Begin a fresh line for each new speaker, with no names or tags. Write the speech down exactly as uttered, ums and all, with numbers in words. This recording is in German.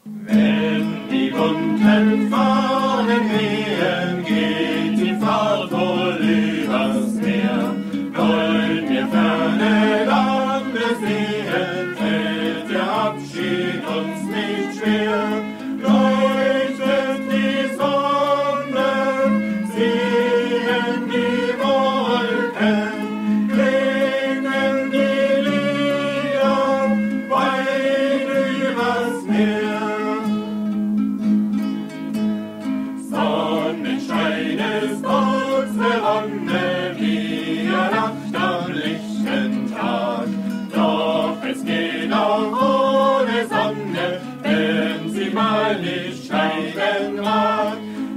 Wenn die bunten Fahnen wehen, geht die Fahrt wohl übers Meer. Wollen wir ferne Lande sehen, fällt der Abschied uns nicht schwer. Leuchtet die Sonne, sehen die Wolken, klingen die Lieder weit übers Meer. Sonnenschein ist unsere Wonne, wir lacht am lichten Tag. Doch es geht auch ohne Sonne, wenn sie mal nicht scheinen mag.